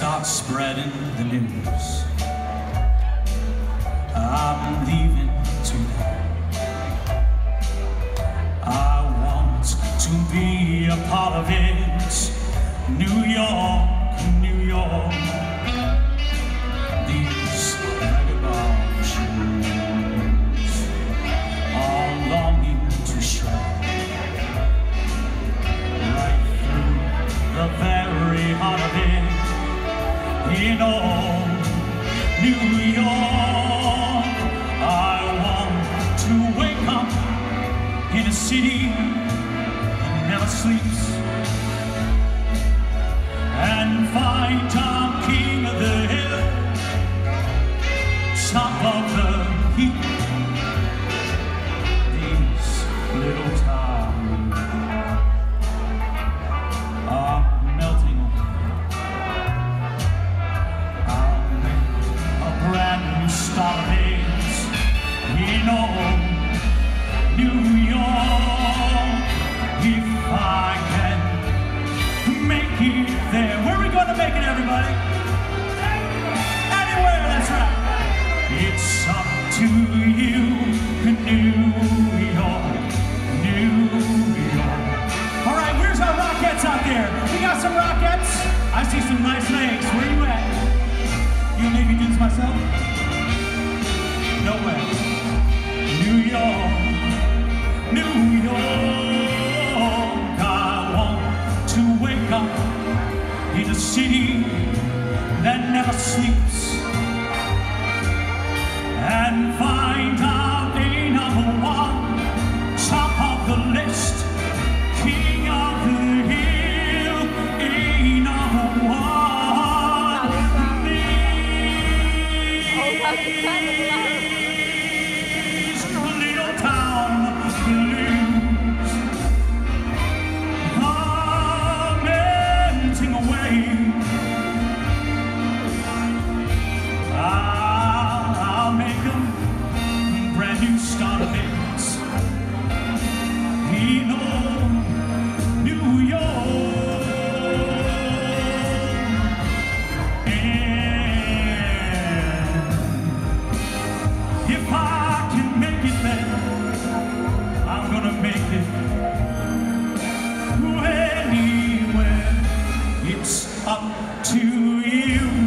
start spreading the news. I'm leaving tonight. I want to be a part of it. New York, New York. These vagabond shoes are longing to shred right through the very heart of it. In all New York, I want to wake up in a city that never sleeps and find I'm king of the hill, top of the heap. These little towns are melting away. I'll make a brand new start of it in all New York. If I can make it there. Where are we going to make it, everybody? Anywhere, that's right. It's up to you, New York, New York. All right, where's our Rockettes out there? We got some Rockettes. I see some nice legs. Where you at? You want me to introduce myself? No way. New York, New York. I want to wake up in a city that never sleeps and find out a number one, top of the list, king of the hill, a number one. These little town blues are melting away. I'll make them brand new start of hits in old New York. And if I can make it there, I'm gonna make it anywhere. It's up to you.